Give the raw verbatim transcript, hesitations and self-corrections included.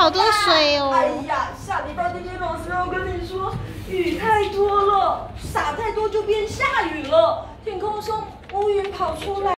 好多水哦！ 哎呀，下礼拜天天老师要跟你说，雨太多了，洒太多就变下雨了，天空中乌云跑出来。